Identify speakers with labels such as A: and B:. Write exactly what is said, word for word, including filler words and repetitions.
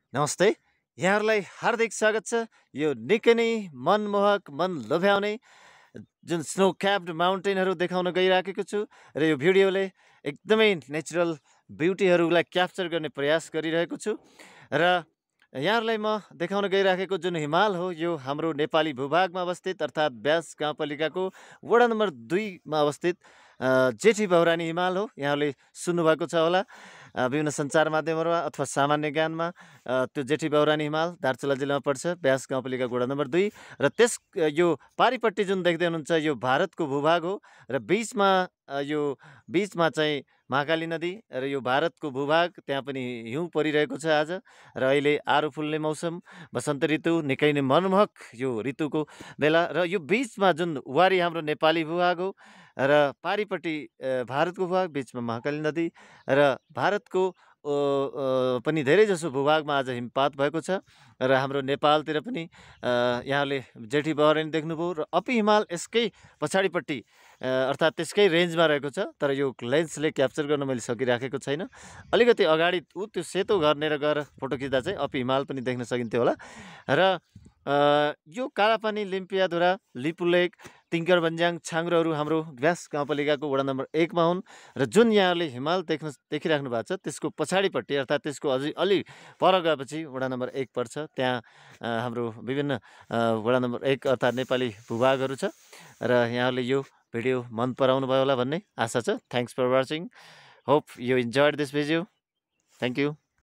A: नमस्ते। यहाँहरूलाई हार्दिक स्वागत छ। यो निकै नै मनमोहक, मन लोभ्याउने जुन स्नो क्याप्ड माउन्टेनहरू देखाउन गइराखेको छु र यो भिडियोले एकदमै नेचुरल ब्युटीहरूलाई क्याप्चर गर्ने प्रयास गरिरहेको छु र यहाँहरूलाई म देखाउन गइराखेको जुन हिमाल हो यो हाम्रो नेपाली भूभागमा अवस्थित अर्थात् ब्यास गाउँपालिकाको वडा नम्बर दुईमा अवस्थित अ, जेठी बौरानी हिमाल हो। यहाँले सुन्नुभएको छ होला अ, विभिन्न सञ्चार माध्यमहरूमा अथवा सामान्य ज्ञानमा। अ, त्यो जेठी बौरानी हिमाल दार्चुला जिल्लामा पर्छ, ब्यास गाउँपालिकाको वडा नम्बर दुई। र त्यस अ, यो पारिपट्टि जुन देख्दै हुनुहुन्छ यो भारतको भूभाग हो र बिचमा अ, यो बिचमा चाहिँ महाकाली नदी र यो भारतको भूभाग। त्यहाँ पनि हिउँ परिरहेको छ आज र अहिले आरू फुल्ने मौसम, वसन्त ऋतु निकै नै मनमोहक यो ऋतुको बेला र यो बिचमा जुन वारी हाम्रो नेपाली भूभाग हो र पारिपट्टि अ, भारतको भूभाग, बिचमा महाकाली नदी र भारतको अ, अ, पनि धेरैजसो भूभागमा आज हिमपात भएको छ र हाम्रो नेपालतिर पनि अ, यहाँले जेठी बौरानी देख्नुभयो र अपी हिमाल यसकै पछाडिपट्टि अ, अर्थात् त्यसकै रेन्जमा रहेको छ। तर यो लेन्सले क्याप्चर गर्न मैले सकिराखेको छैन। अलिकति अगाडि ऊ त्यो सेतो घरनेर गएर फोटो खिच्दा चाहिँ अपी हिमाल पनि देख्न सकिन्थ्यो होला। र अ, यो कालापानी, लिम्पियाधुरा, लिपु लेक, तिङ्कर भन्ज्याङ, छाङ्ग्रोहरू हाम्रो ब्यास गाउँपालिकाको वडा नम्बर एकमा हुन् र जुन यहाँले हिमाल देख्न देखिराख्नु भएको छ त्यसको पछाडिपट्टि अर्थात् त्यसको अझै अलि पर गएपछि वडा नम्बर एक पर्छ। त्यहाँ अ, हाम्रो विभिन्न अ, वडा नम्बर एक अर्थात् नेपाली भूभागहरू छ र यहाँले यो भिडियो मन पराउनु भयो होला भन्ने आशा छ। Thanks for watching. Hope you enjoyed this video. Thank you.